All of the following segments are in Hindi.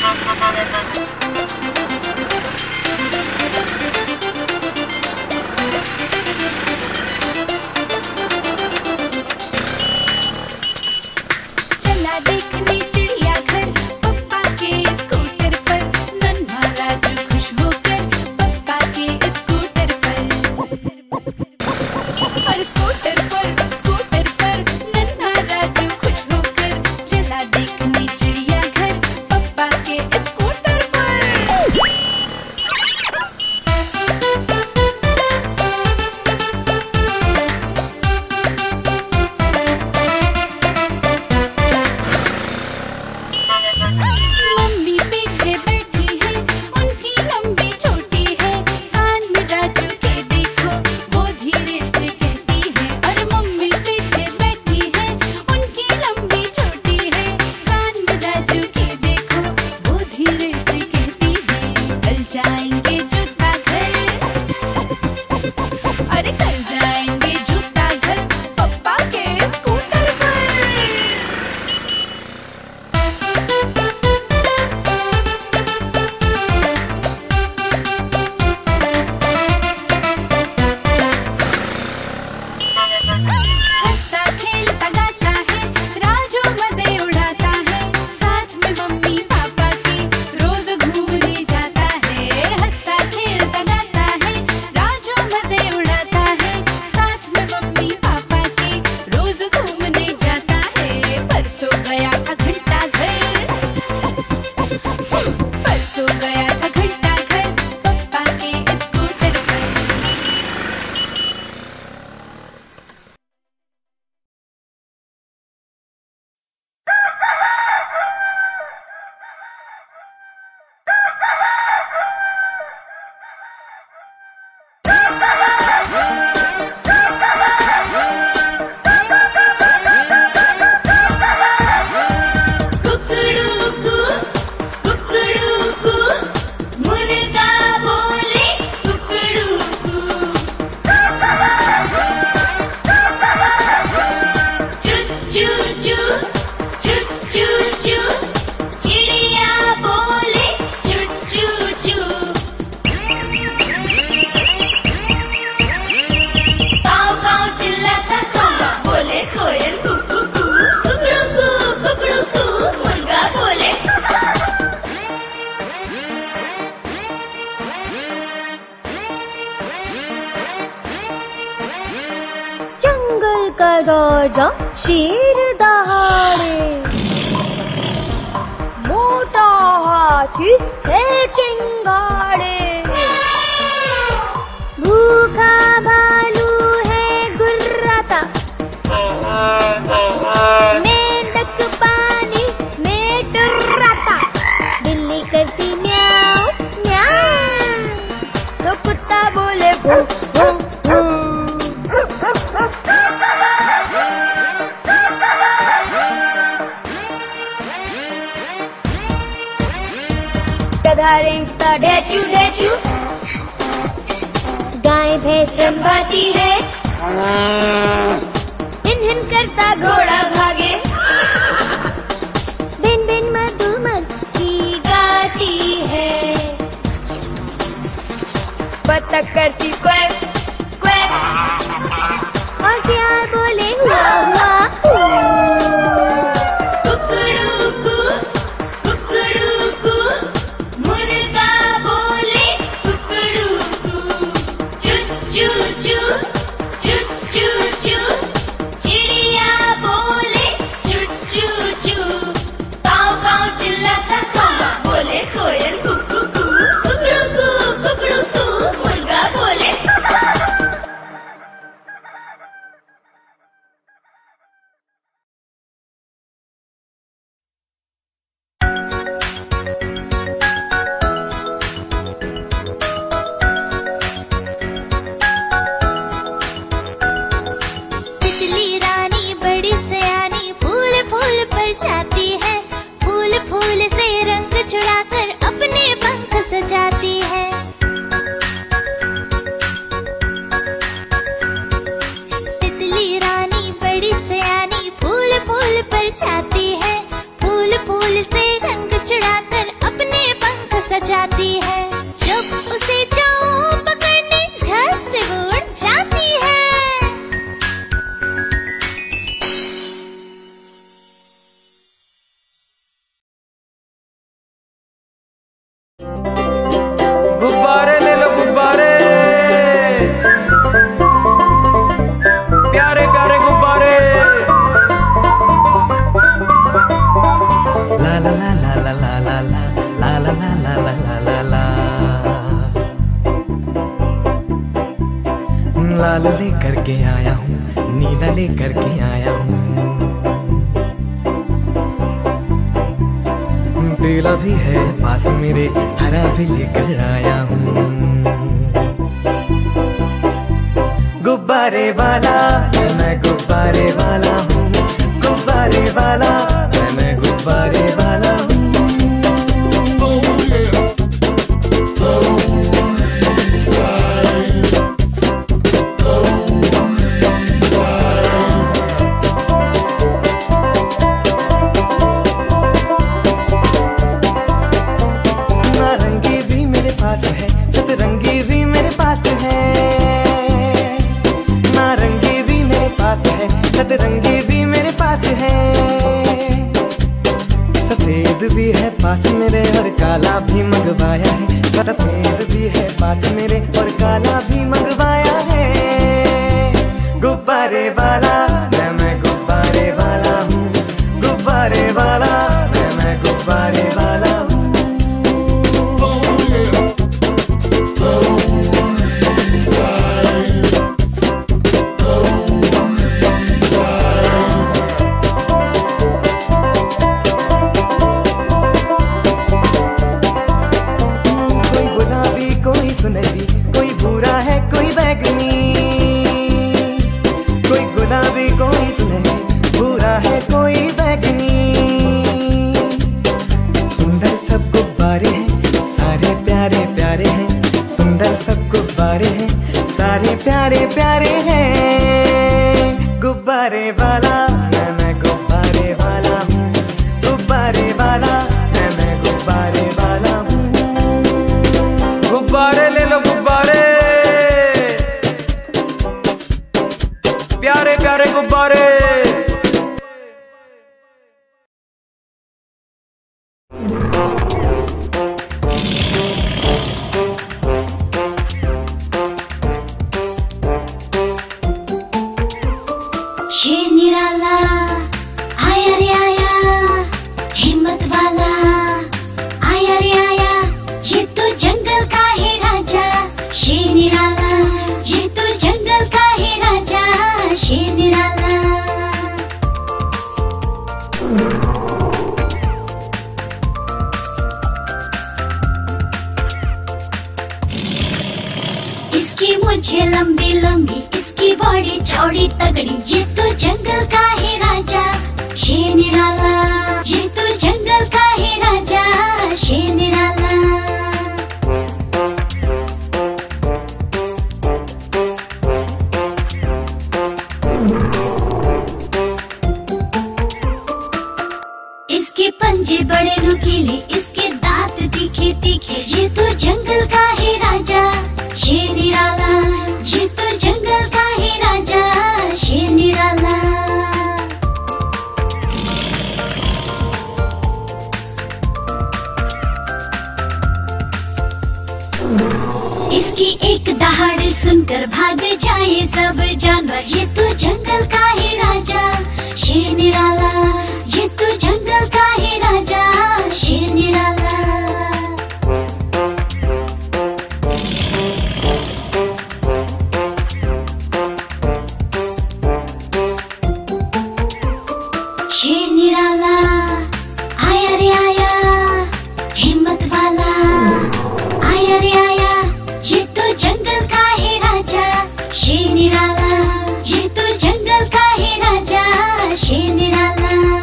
राजा शेर दहाड़े, मोटा हाथी है चिंगाड़े, भूखा भालू है गुर्राता, मेंढक पानी में टुर्राता, बिल्ली करती म्याऊं म्याऊं, तो कुत्ता बोले भू भू भू। गधा रेंगता ढेचू ढेचू, गाय भैंस रंभाती है, हिन हिन करता घोड़ा भागे, बिन बिन मधुमक्खी गाती है, बतख करती क्वैक क्वैक, और सियार बोले हुआ हुआ। छाती है, फूल फूल से रंग चुराकर लेकर के आया हूँ। पीला भी है पास मेरे, हरा भी लेकर आया हूँ। गुब्बारे वाला मैं गुब्बारे वाला हूँ, गुब्बारे वाला मैं गुब्बारे वाला हूँ। नारंगी भी मेरे पास है, सतरंगी भी मेरे पास है। नारंगी भी मेरे पास है, सतरंगी भी मेरे पास है। सफेद भी है पास मेरे और काला भी मंगवाया है। सफेद भी है पास मेरे और काला भी मंगवाया है। गुब्बारे वाला मैं गुब्बारे वाला हूँ, गुब्बारे वाला मैं गुब्बारे वाला हूँ। सुनहरी कोई भूरा है कोई बैगनी, कोई गुलाबी कोई सुनहरी, भूरा है कोई बैगनी। सुंदर सब गुब्बारे हैं सारे प्यारे प्यारे हैं, सुंदर सब गुब्बारे हैं सारे प्यारे प्यारे हैं। गुब्बारे वाला मैं गुब्बारे वाला हूँ, गुब्बारे वाला मैं गुब्बारे वाला हूँ। गुब्बारे ले लो गुब्बारे, प्यारे प्यारे गुब्बारे। शेर निराला आया रे आया, हिम्मत वाला आया रे आया। ये तो जंगल का है राजा शेर निराला, ये तो जंगल का है राजा शेर निराला। इसकी मुझे लंबी लंबी, इसकी बॉडी चौड़ी तगड़ी। ये तो जंगल का है राजा शेर निराला, ये तो जंगल का है राजा शेर निराला। इसके पंजे बड़े नुकीले, इसके दांत तीखे तीखे। ये तो जंगल का है राजा शेर निराला, ये तो जंगल का है राजा शेर निराला। इसकी एक दहाड़ सुनकर भाग जाए सब जानवर। ये तो जंगल का है राजा शेर निराला, ये तो जंगल का है राजा शेर निराला। शेर निराला आया रे आया, हिम्मत वाला आया रे आया। ये तो जंगल का है राजा शेर निराला, ये तो जंगल का है राजा शेर निराला।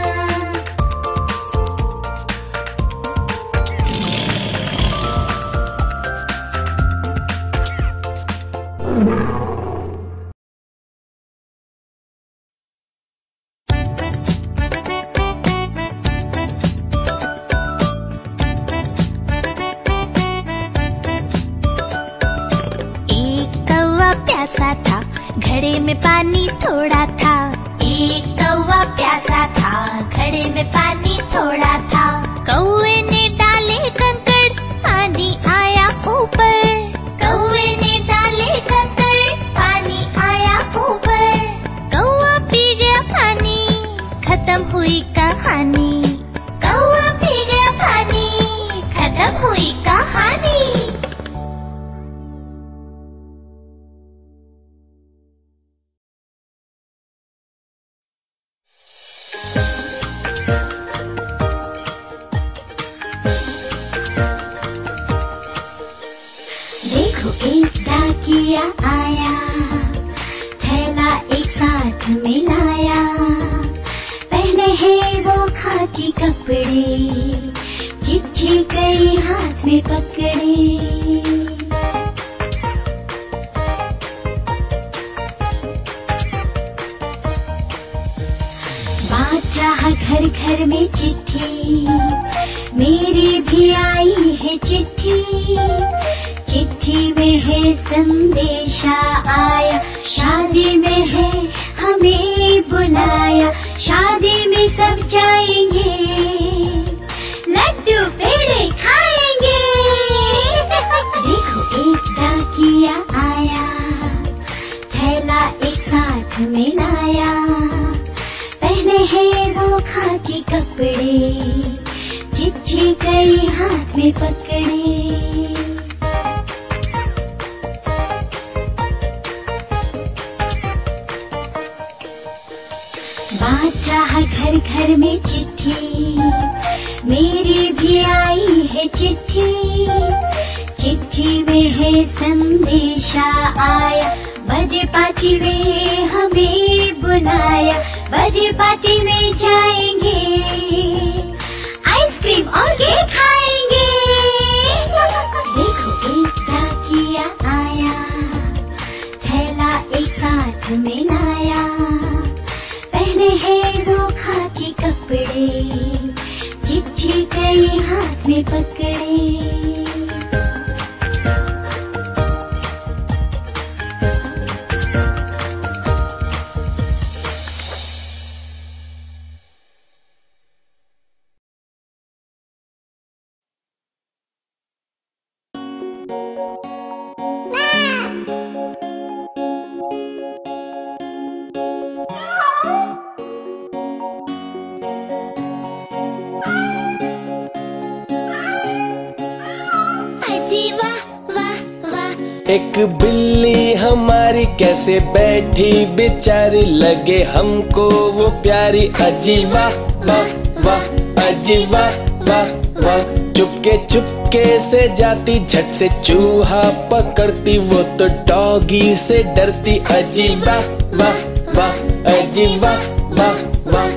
प्यासा था, घड़े में पानी थोड़ा था। एक कौवा प्यासा था, घड़े में पानी थोड़ा था। कौवे ने डाले कंकड़, पानी आया ऊपर। कौवे ने डाले कंकड़, पानी आया ऊपर। कौवा पी गया पानी, खत्म हुई कहानी। कौवा पी गया पानी, खत्म हुई कहानी। वो खाकी कपड़े, चिट्ठी कई हाथ में पकड़े। बात रहा घर घर में चिट्ठी, मेरी भी आई है चिट्ठी। चिट्ठी में है संदेशा आया, शादी में है हमें बुलाया। शादी में सब जाएंगे, लड्डू पेड़े खाएंगे। देखो एक डाकिया आया, थैला एक साथ में लाया। पहने हैं वो खाकी कपड़े, चिट्ठी कई हाथ में पकड़े। बात रहा घर घर में चिट्ठी, मेरी भी आई है चिट्ठी। चिट्ठी में है संदेशा आया, बर्थडे पार्टी में हमें बुलाया। बर्थडे पार्टी में जाएंगे, आइसक्रीम और केक खाएंगे। देखो एक डाकिया आया, थैला एक साथ में लाया। पहने हैं वो खाकी कपड़े, चिट्ठी कई हाथ में पकड़े। एक बिल्ली हमारी कैसे बैठी बेचारी, लगे हमको वो प्यारी। अजी वाह वाह वाह, अजी वाह वाह वाह। चुपके चुपके से जाती, झट से चूहा पकड़ती, वो तो डॉगी से डरती। अजी वाह वाह वाह, अजी वाह वाह वाह।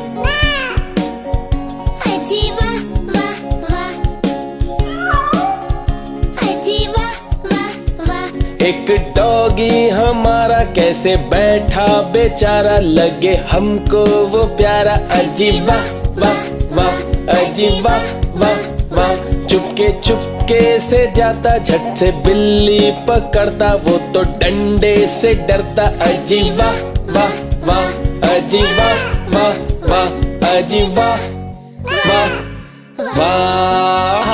एक डॉगी हमारा कैसे बैठा बेचारा, लगे हमको वो प्यारा। अजी वाह वाह वाह, अजी वाह वाह वाह। चुपके चुपके से जाता, झट से बिल्ली पकड़ता, वो तो डंडे से डरता। अजी वाह वाह वाह, अजी वाह वाह वाह, अजी वाह वाह वाह।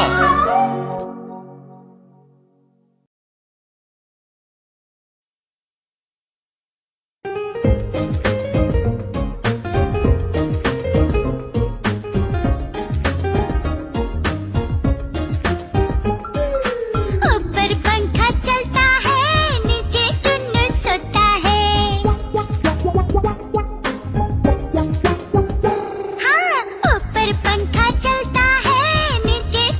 ऊपर पंखा चलता है, नीचे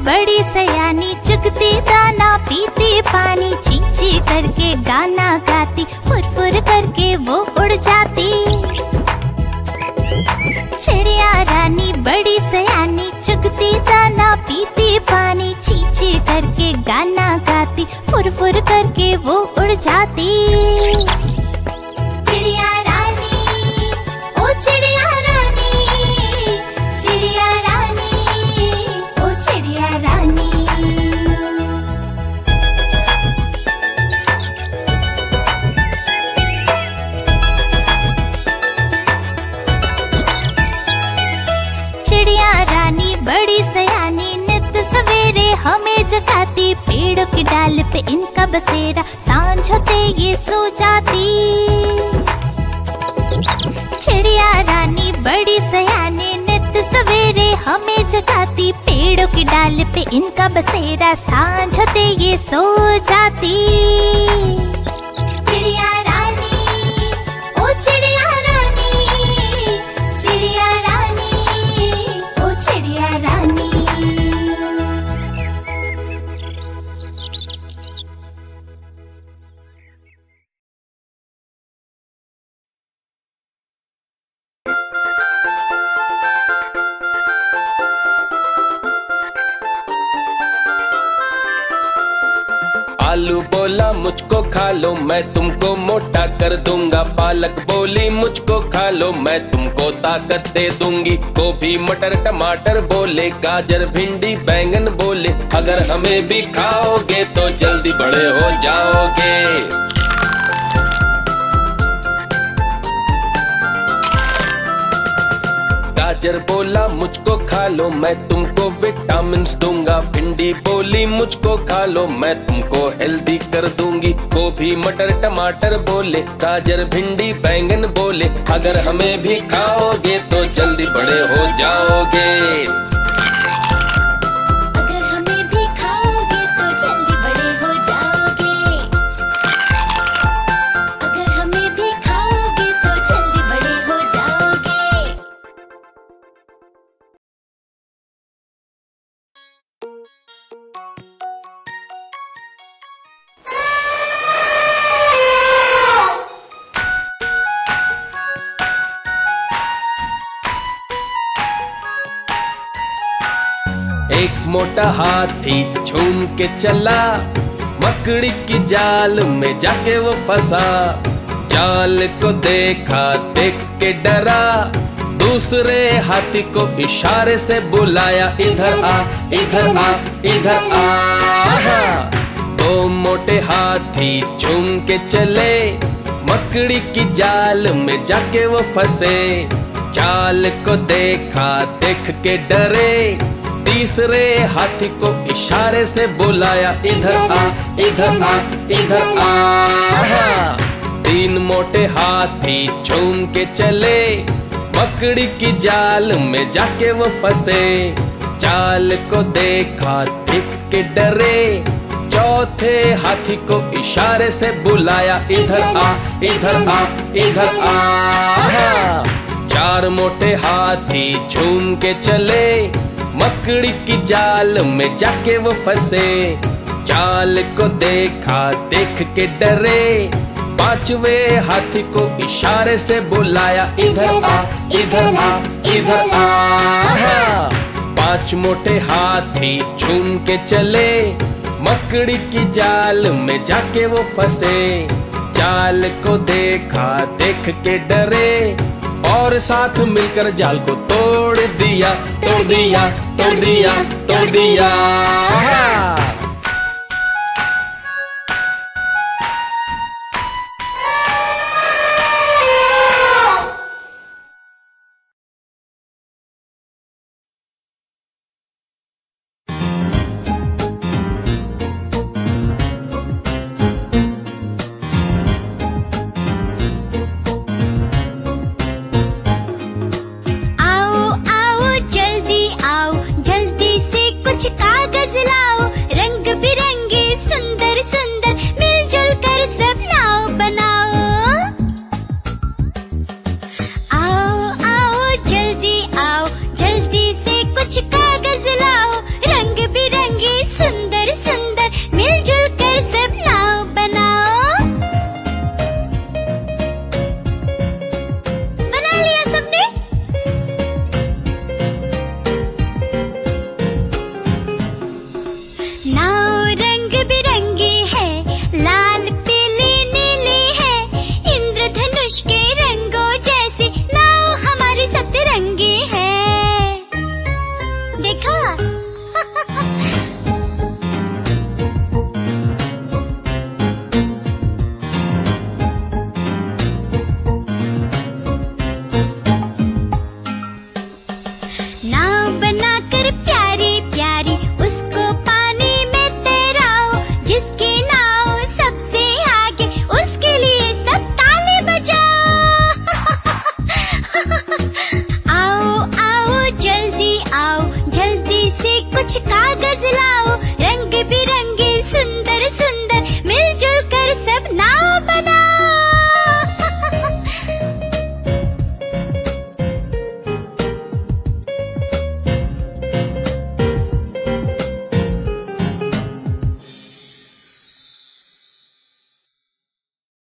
बड़ी सयानी, चुगती दाना पीती पानी, ची ची करके गाना गाती, फुर फुर करके वो उड़ जाती। चिड़िया रानी बड़ी सयानी, चुगती दाना पीती पानी, ची ची करके गाना गाती, फुर फुर करके वो उड़ जाती। चिड़िया रानी, ओ चिड़िया रानी, चिड़िया रानी, ओ चिड़िया रानी। चिड़िया रानी बड़ी सयानी, नित सवेरे हमें जगाती, पेड़ों की डाल पे इनका बसेरा, सांझ होते ये सो जाती। चिड़िया रानी बड़ी सयानी, नित सवेरे हमें जगाती, पेड़ों की डाल पे इनका बसेरा, सांझ होते ये सो जाती। चिड़िया रानी, ओ चिड़िया रानी, चिड़िया रानी, ओ चिड़िया रानी। आलू बोला मुझको खा लो, मैं तुमको मोटा कर दूंगा। पालक बोली मुझको खा लो, मैं तुमको ताकत दे दूंगी। गोभी मटर टमाटर बोले, गाजर भिंडी बैंगन बोले, अगर हमें भी खाओगे तो जल्दी बड़े हो जाओगे। गाजर बोला मुझको खा लो, मैं तुमको विटामिन्स दूंगा। भिंडी बोली मुझको खा लो, मैं तुमको हेल्दी कर दूंगी। गोभी मटर टमाटर बोले, गाजर भिंडी बैंगन बोले, अगर हमें भी खाओगे तो जल्दी बड़े हो जाओगे। अगर हमें भी खाओगे तो जल्दी बड़े हो जाओगे। अगर हमें भी खाओगे तो जल्दी बड़े हो जाओगे। एक मोटा हाथी झूम के चला, मकड़ी की जाल में जाके वो फंसा। जाल को देखा, देख के डरा, दूसरे हाथी को इशारे से बुलाया, इधर आ इधर आ इधर आ। दो मोटे हाथी झूम के चले, मकड़ी की जाल में जाके वो फंसे। जाल को देखा, देख के डरे, तीसरे हाथी को इशारे से बुलाया, इधर आ इधर आ इधर आ। तीन मोटे हाथी झूम के चले, मकड़ी की जाल में जाके वो फंसे। जाल को देखा, देख के डरे, चौथे हाथी को इशारे से बुलाया, इधर आ इधर आ इधर आ। चार मोटे हाथी झूम के चले, मकड़ी की जाल में जाके वो फंसे। जाल को देखा, देख के डरे, पांचवे हाथी को इशारे से बुलाया, इधर आ इधर आ इधर आ। पांच मोटे हाथी झूम के चले, मकड़ी की जाल में जाके वो फंसे। जाल को देखा, देख के डरे, और साथ मिलकर जाल को तोड़ दिया तोड़ दिया तोड़ दिया तोड़ दिया।